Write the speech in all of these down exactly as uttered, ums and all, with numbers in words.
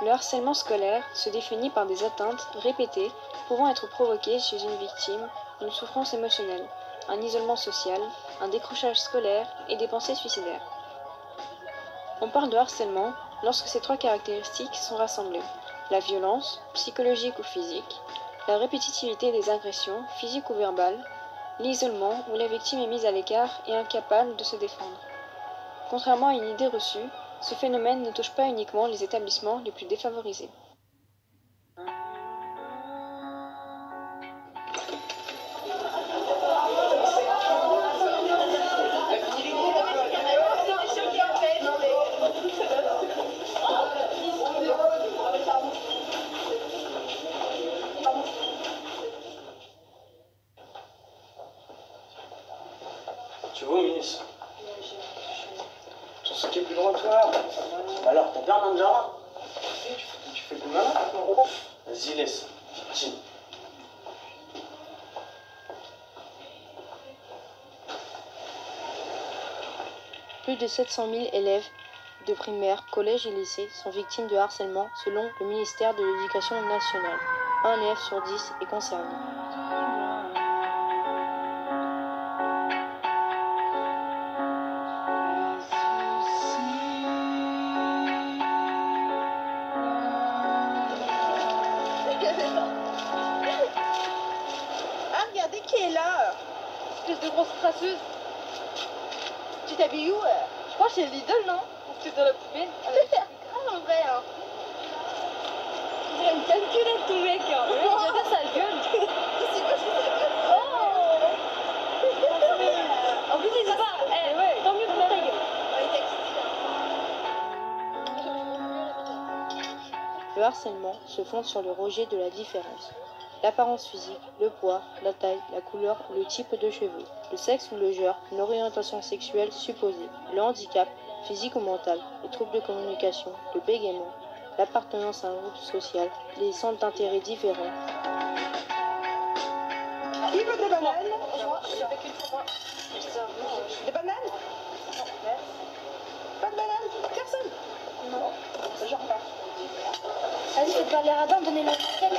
Le harcèlement scolaire se définit par des atteintes répétées pouvant être provoquées chez une victime d'une souffrance émotionnelle, un isolement social, un décrochage scolaire et des pensées suicidaires. On parle de harcèlement lorsque ces trois caractéristiques sont rassemblées: la violence, psychologique ou physique, la répétitivité des agressions, physiques ou verbales, l'isolement où la victime est mise à l'écart et incapable de se défendre. Contrairement à une idée reçue, ce phénomène ne touche pas uniquement les établissements les plus défavorisés. Tu vas où, Minis? Tout ce qui est plus loin de toi. Alors, t'as peur, Nanjara? Tu, tu fais plus malin? Vas-y, laisse. Victime. Plus de sept cent mille élèves de primaire, collège et lycée sont victimes de harcèlement selon le ministère de l'Éducation nationale. Un élève sur dix est concerné. Ah, regardez qui est là! Espèce de grosse crasseuse! Tu t'habilles où? Je crois chez Lidl, non? Ou peut-être dans la poubelle? C'est grave en vrai, hein! On dirait une calculette, ton mec! Hein. Le mec, il a fait sa gueule! C'est quoi, je fais sa gueule? Oh! En plus, c'est pas! Eh, ouais, tant mieux pour ta gueule! Le harcèlement se fonde sur le rejet de la différence. L'apparence physique, le poids, la taille, la couleur ou le type de cheveux, le sexe ou le genre, une orientation sexuelle supposée, le handicap, physique ou mental, les troubles de communication, le bégaiement, l'appartenance à un groupe social, les centres d'intérêt différents. Qui veut des bananes? Des bananes? Pas de bananes? Personne? Non. Genre pas. Vas-y, faites pas les radins, donnez-le.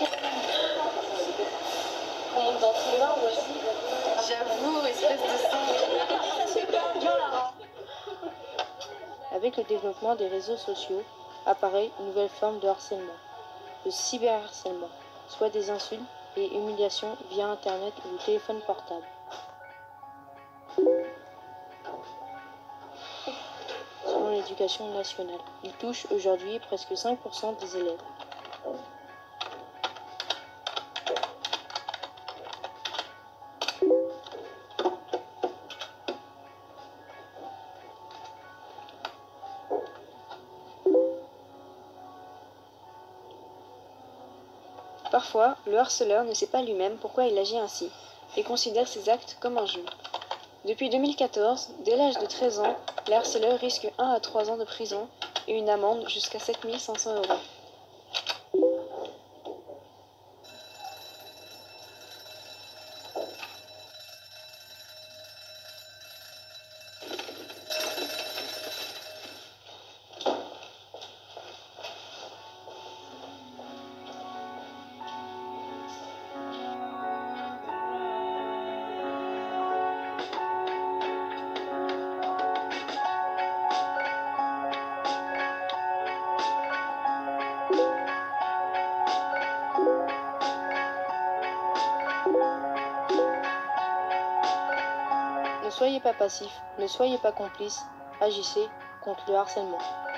On monte dans son bain, moi aussi. J'avoue, espèce de sang. Ça se fait pas bien, Lara. Avec le développement des réseaux sociaux, apparaît une nouvelle forme de harcèlement, le cyberharcèlement, soit des insultes et humiliations via Internet ou le téléphone portable. Selon l'Éducation nationale, il touche aujourd'hui presque cinq pour cent des élèves. Parfois, le harceleur ne sait pas lui-même pourquoi il agit ainsi et considère ses actes comme un jeu. Depuis deux mille quatorze, dès l'âge de treize ans, les harceleurs risquent un à trois ans de prison et une amende jusqu'à sept mille cinq cents euros. Ne soyez pas passif, ne soyez pas complice, agissez contre le harcèlement.